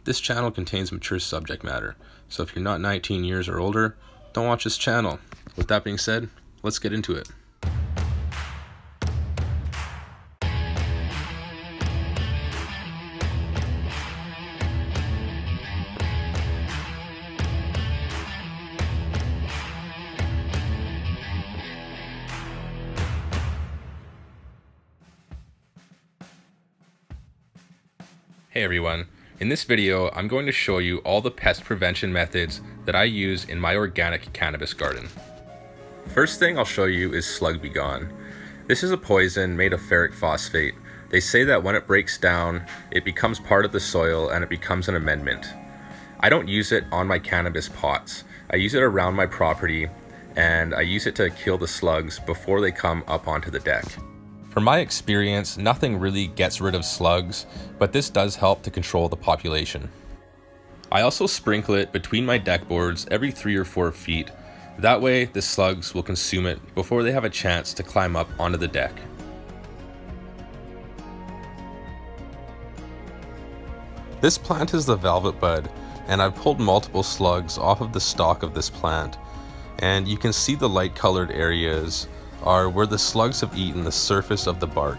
This channel contains mature subject matter, so if you're not 19 years or older, don't watch this channel. With that being said, let's get into it. Hey everyone, in this video I'm going to show you all the pest prevention methods that I use in my organic cannabis garden. First thing I'll show you is Slug Be Gone. This is a poison made of ferric phosphate. They say that when it breaks down, it becomes part of the soil and it becomes an amendment. I don't use it on my cannabis pots. I use it around my property and I use it to kill the slugs before they come up onto the deck. From my experience, nothing really gets rid of slugs, but this does help to control the population. I also sprinkle it between my deck boards every 3 or 4 feet. That way, the slugs will consume it before they have a chance to climb up onto the deck. This plant is the velvet bud, and I've pulled multiple slugs off of the stalk of this plant. And you can see the light colored areas are where the slugs have eaten the surface of the bark.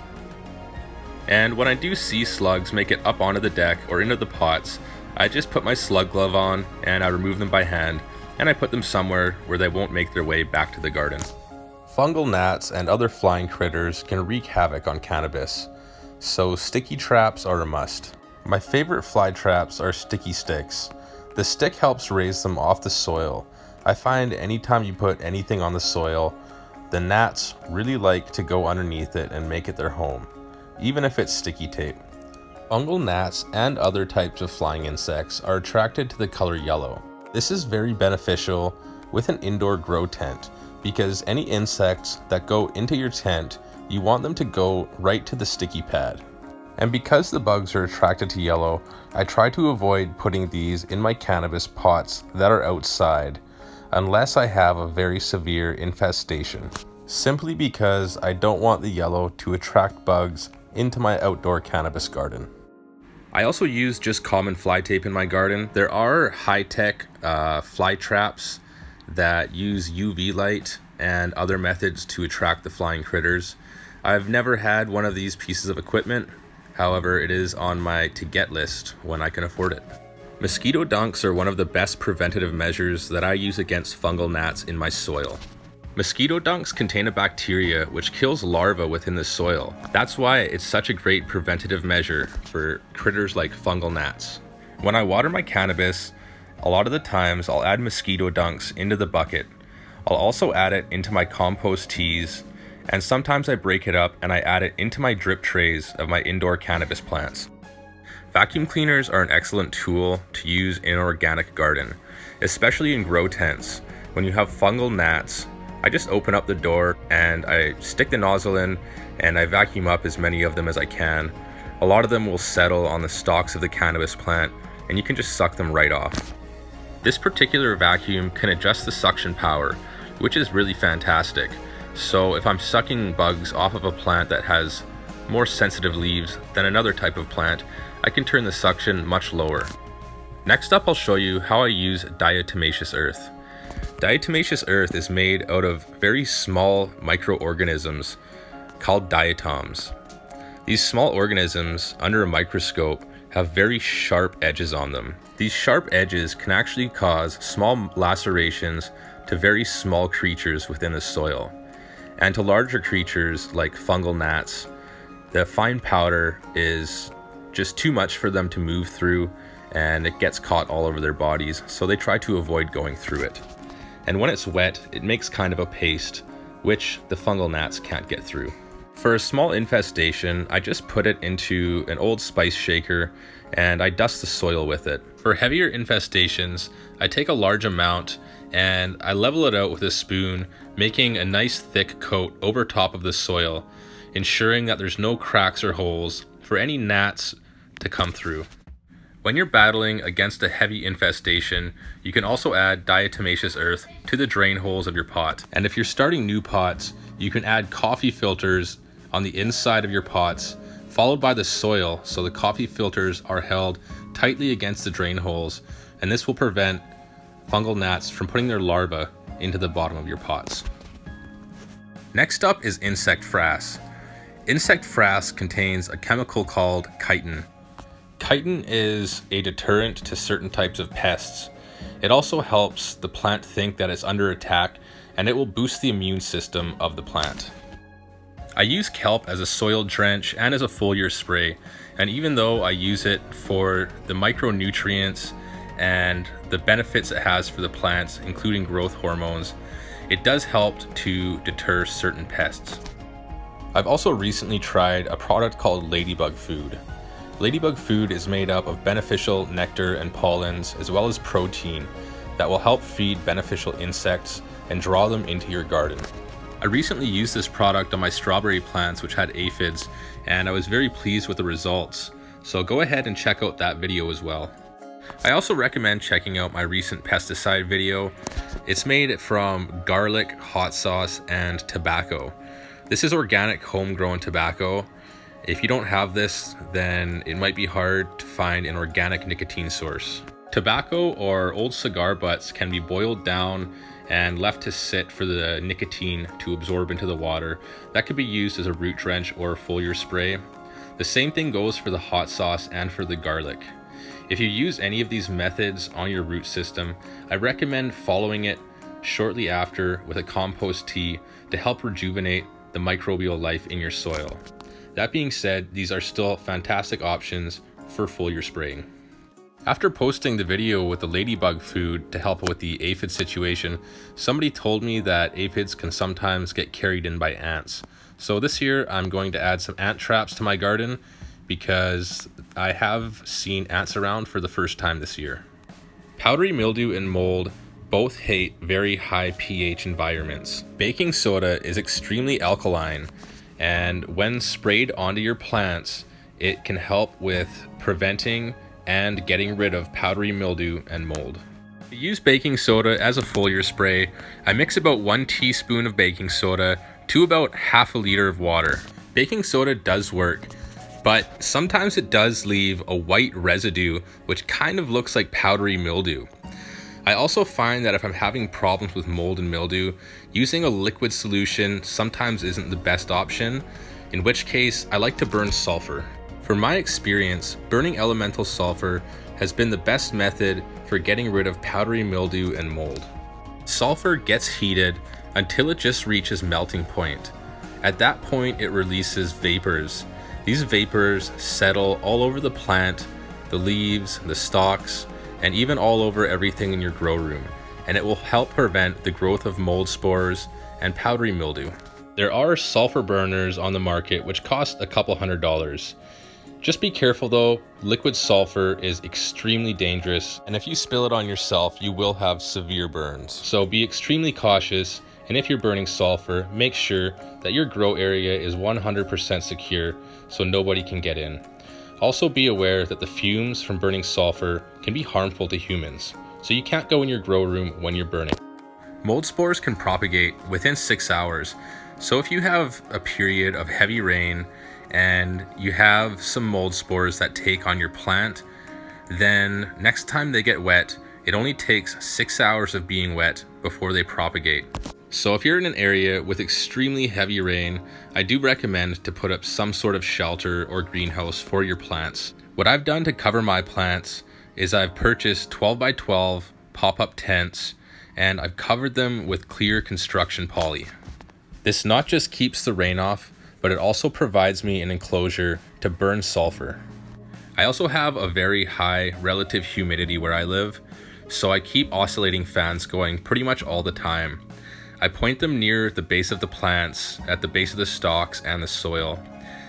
And when I do see slugs make it up onto the deck or into the pots, I just put my slug glove on and I remove them by hand, and I put them somewhere where they won't make their way back to the garden. Fungal gnats and other flying critters can wreak havoc on cannabis, so sticky traps are a must. My favorite fly traps are sticky sticks. The stick helps raise them off the soil. I find anytime you put anything on the soil, the gnats really like to go underneath it and make it their home, even if it's sticky tape. Fungal gnats and other types of flying insects are attracted to the color yellow. This is very beneficial with an indoor grow tent because any insects that go into your tent, you want them to go right to the sticky pad. And because the bugs are attracted to yellow, I try to avoid putting these in my cannabis pots that are outside, unless I have a very severe infestation, simply because I don't want the yellow to attract bugs into my outdoor cannabis garden. I also use just common fly tape in my garden. There are high-tech fly traps that use UV light and other methods to attract the flying critters. I've never had one of these pieces of equipment. However, it is on my to-get list when I can afford it. Mosquito dunks are one of the best preventative measures that I use against fungal gnats in my soil. Mosquito dunks contain a bacteria which kills larvae within the soil. That's why it's such a great preventative measure for critters like fungal gnats. When I water my cannabis, a lot of the times I'll add mosquito dunks into the bucket. I'll also add it into my compost teas, and sometimes I break it up and I add it into my drip trays of my indoor cannabis plants. Vacuum cleaners are an excellent tool to use in an organic garden, especially in grow tents. When you have fungal gnats, I just open up the door and I stick the nozzle in and I vacuum up as many of them as I can. A lot of them will settle on the stalks of the cannabis plant and you can just suck them right off. This particular vacuum can adjust the suction power, which is really fantastic. So if I'm sucking bugs off of a plant that has more sensitive leaves than another type of plant, I can turn the suction much lower. Next up, I'll show you how I use diatomaceous earth. Diatomaceous earth is made out of very small microorganisms called diatoms. These small organisms, under a microscope, have very sharp edges on them. These sharp edges can actually cause small lacerations to very small creatures within the soil. And to larger creatures like fungal gnats, the fine powder is just too much for them to move through and it gets caught all over their bodies, so they try to avoid going through it. And when it's wet, it makes kind of a paste, which the fungal gnats can't get through. For a small infestation, I just put it into an old spice shaker and I dust the soil with it. For heavier infestations, I take a large amount and I level it out with a spoon, making a nice thick coat over top of the soil, ensuring that there's no cracks or holes for any gnats to come through. When you're battling against a heavy infestation, you can also add diatomaceous earth to the drain holes of your pot. And if you're starting new pots, you can add coffee filters on the inside of your pots followed by the soil, so the coffee filters are held tightly against the drain holes, and this will prevent fungal gnats from putting their larvae into the bottom of your pots. Next up is insect frass. Insect frass contains a chemical called chitin. Chitin is a deterrent to certain types of pests. It also helps the plant think that it's under attack, and it will boost the immune system of the plant. I use kelp as a soil drench and as a foliar spray, and even though I use it for the micronutrients and the benefits it has for the plants, including growth hormones, it does help to deter certain pests. I've also recently tried a product called ladybug food. Ladybug food is made up of beneficial nectar and pollens, as well as protein, that will help feed beneficial insects and draw them into your garden. I recently used this product on my strawberry plants which had aphids, and I was very pleased with the results. So go ahead and check out that video as well. I also recommend checking out my recent pesticide video. It's made from garlic, hot sauce, and tobacco. This is organic homegrown tobacco. If you don't have this, then it might be hard to find an organic nicotine source. Tobacco or old cigar butts can be boiled down and left to sit for the nicotine to absorb into the water. That could be used as a root drench or a foliar spray. The same thing goes for the hot sauce and for the garlic. If you use any of these methods on your root system, I recommend following it shortly after with a compost tea to help rejuvenate the microbial life in your soil. That being said, these are still fantastic options for foliar spraying. After posting the video with the ladybug food to help with the aphid situation, somebody told me that aphids can sometimes get carried in by ants. So this year I'm going to add some ant traps to my garden because I have seen ants around for the first time this year. Powdery mildew and mold both hate very high pH environments. Baking soda is extremely alkaline, and when sprayed onto your plants, it can help with preventing and getting rid of powdery mildew and mold. To use baking soda as a foliar spray, I mix about 1 teaspoon of baking soda to about half a liter of water. Baking soda does work, but sometimes it does leave a white residue which kind of looks like powdery mildew. I also find that if I'm having problems with mold and mildew, using a liquid solution sometimes isn't the best option, in which case I like to burn sulfur. From my experience, burning elemental sulfur has been the best method for getting rid of powdery mildew and mold. Sulfur gets heated until it just reaches melting point. At that point, it releases vapors. These vapors settle all over the plant, the leaves, the stalks, and even all over everything in your grow room, and it will help prevent the growth of mold spores and powdery mildew. There are sulfur burners on the market which cost a couple $100s. Just be careful though, liquid sulfur is extremely dangerous, and if you spill it on yourself, you will have severe burns. So be extremely cautious, and if you're burning sulfur, make sure that your grow area is 100% secure so nobody can get in. Also be aware that the fumes from burning sulfur can be harmful to humans, so you can't go in your grow room when you're burning. Mold spores can propagate within 6 hours, so if you have a period of heavy rain and you have some mold spores that take on your plant, then next time they get wet, it only takes 6 hours of being wet before they propagate. So if you're in an area with extremely heavy rain, I do recommend to put up some sort of shelter or greenhouse for your plants. What I've done to cover my plants is I've purchased 12 by 12 pop-up tents, and I've covered them with clear construction poly. This not just keeps the rain off, but it also provides me an enclosure to burn sulfur. I also have a very high relative humidity where I live, so I keep oscillating fans going pretty much all the time. I point them near the base of the plants, at the base of the stalks and the soil,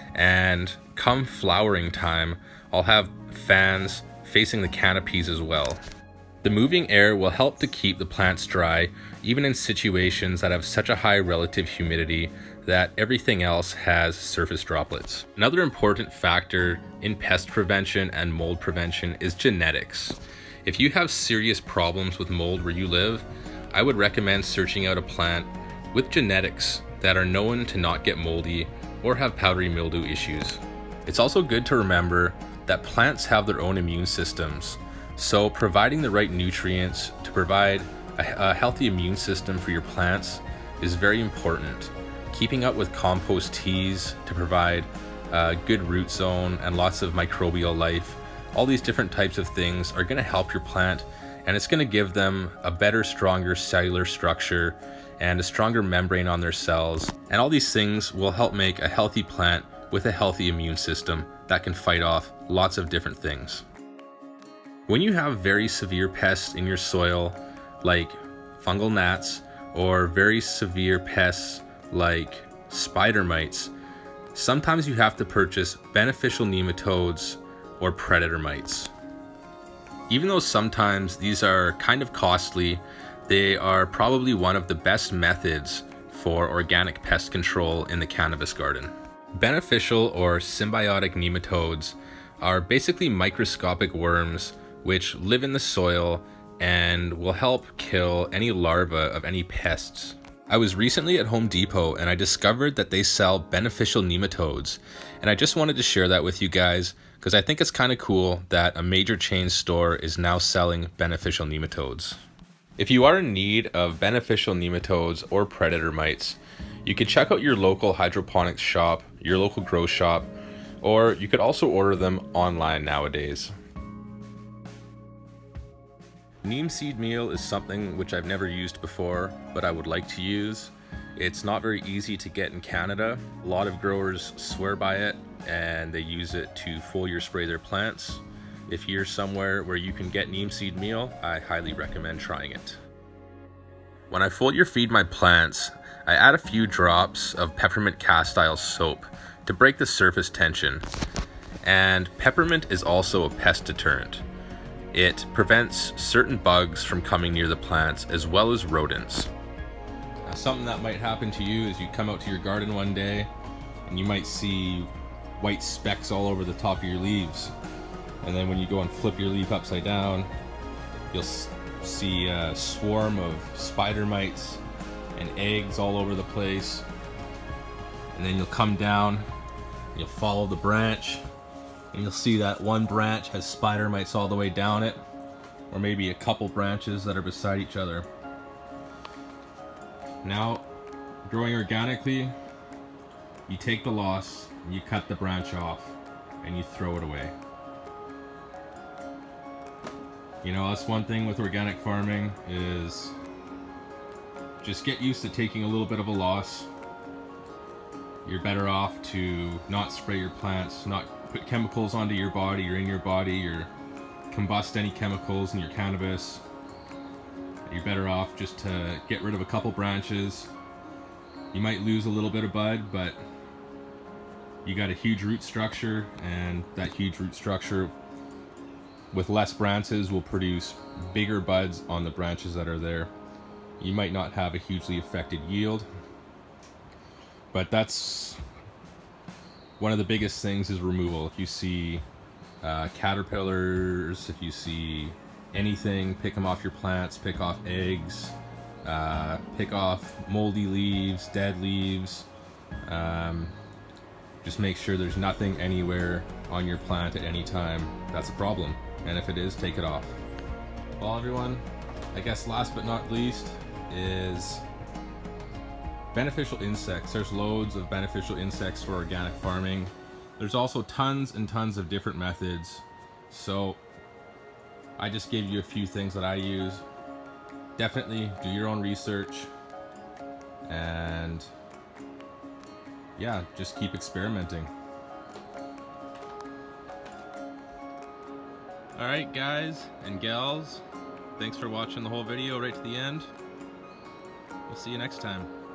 and come flowering time, I'll have fans facing the canopies as well. The moving air will help to keep the plants dry, even in situations that have such a high relative humidity that everything else has surface droplets. Another important factor in pest prevention and mold prevention is genetics. If you have serious problems with mold where you live, I would recommend searching out a plant with genetics that are known to not get moldy or have powdery mildew issues. It's also good to remember that plants have their own immune systems, so providing the right nutrients to provide a healthy immune system for your plants is very important. Keeping up with compost teas to provide a good root zone and lots of microbial life, all these different types of things are going to help your plant, and it's going to give them a better, stronger cellular structure and a stronger membrane on their cells. And all these things will help make a healthy plant with a healthy immune system that can fight off lots of different things. When you have very severe pests in your soil, like fungal gnats, or very severe pests like spider mites, sometimes you have to purchase beneficial nematodes or predator mites. Even though sometimes these are kind of costly, they are probably one of the best methods for organic pest control in the cannabis garden. Beneficial or symbiotic nematodes are basically microscopic worms which live in the soil and will help kill any larvae of any pests. I was recently at Home Depot and I discovered that they sell beneficial nematodes, and I just wanted to share that with you guys because I think it's kind of cool that a major chain store is now selling beneficial nematodes. If you are in need of beneficial nematodes or predator mites, you could check out your local hydroponics shop, your local grow shop, or you could also order them online nowadays. Neem seed meal is something which I've never used before, but I would like to use. It's not very easy to get in Canada. A lot of growers swear by it and they use it to foliar spray their plants. If you're somewhere where you can get neem seed meal, I highly recommend trying it. When I foliar feed my plants, I add a few drops of peppermint castile soap to break the surface tension. And peppermint is also a pest deterrent. It prevents certain bugs from coming near the plants as well as rodents. Now, something that might happen to you is you come out to your garden one day and you might see white specks all over the top of your leaves. And then when you go and flip your leaf upside down, you'll see a swarm of spider mites and eggs all over the place. And then you'll come down, you'll follow the branch, and you'll see that one branch has spider mites all the way down it, or maybe a couple branches that are beside each other. Now, growing organically, you take the loss, and you cut the branch off, and you throw it away. You know, that's one thing with organic farming is just get used to taking a little bit of a loss. You're better off to not spray your plants, not put chemicals onto your body or in your body, or combust any chemicals in your cannabis. You're better off just to get rid of a couple branches. You might lose a little bit of bud, but you got a huge root structure, and that huge root structure with less branches will produce bigger buds on the branches that are there. You might not have a hugely affected yield, but that's one of the biggest things is removal. If you see caterpillars, if you see anything, pick them off your plants, pick off eggs, pick off moldy leaves, dead leaves. Just make sure there's nothing anywhere on your plant at any time that's a problem. And if it is, take it off. Well, everyone, I guess last but not least is beneficial insects. There's loads of beneficial insects for organic farming. There's also tons and tons of different methods. So I just gave you a few things that I use. Definitely do your own research, and yeah, just keep experimenting. Alright guys and gals, thanks for watching the whole video right to the end. We'll see you next time.